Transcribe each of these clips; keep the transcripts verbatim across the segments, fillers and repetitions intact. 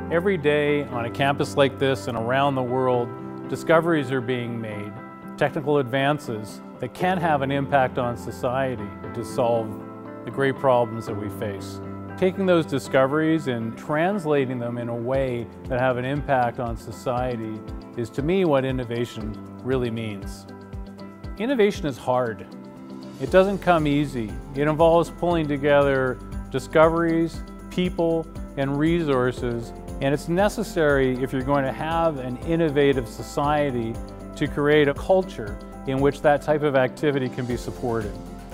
Every day on a campus like this and around the world, discoveries are being made, technical advances that can have an impact on society to solve the great problems that we face. Taking those discoveries and translating them in a way that have an impact on society is, to me, what innovation really means. Innovation is hard. It doesn't come easy. It involves pulling together discoveries, people, and resources, and it's necessary if you're going to have an innovative society to create a culture in which that type of activity can be supported.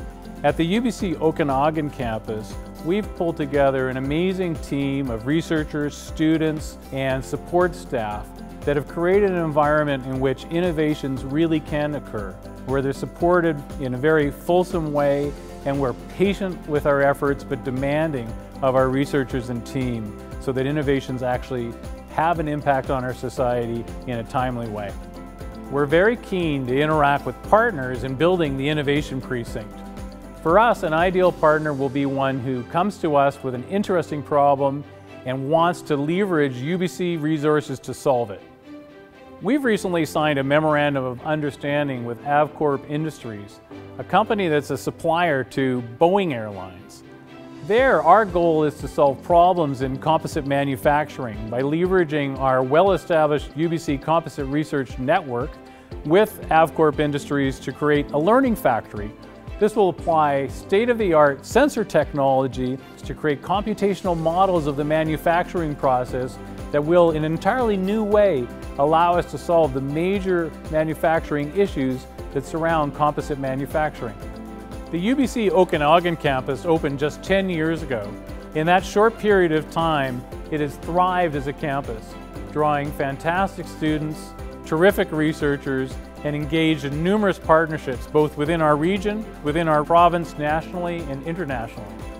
At the U B C Okanagan campus, we've pulled together an amazing team of researchers, students, and support staff that have created an environment in which innovations really can occur, where they're supported in a very fulsome way, and we're patient with our efforts but demanding of our researchers and team so that innovations actually have an impact on our society in a timely way. We're very keen to interact with partners in building the Innovation Precinct. For us, an ideal partner will be one who comes to us with an interesting problem and wants to leverage U B C resources to solve it. We've recently signed a memorandum of understanding with Avcorp Industries, a company that's a supplier to Boeing Airlines. There, our goal is to solve problems in composite manufacturing by leveraging our well-established U B C Composite Research Network with Avcorp Industries to create a learning factory. This will apply state-of-the-art sensor technology to create computational models of the manufacturing process that will, in an entirely new way, allow us to solve the major manufacturing issues that surround composite manufacturing. The U B C Okanagan campus opened just ten years ago. In that short period of time, it has thrived as a campus, drawing fantastic students, terrific researchers, and engaged in numerous partnerships both within our region, within our province, nationally, and internationally.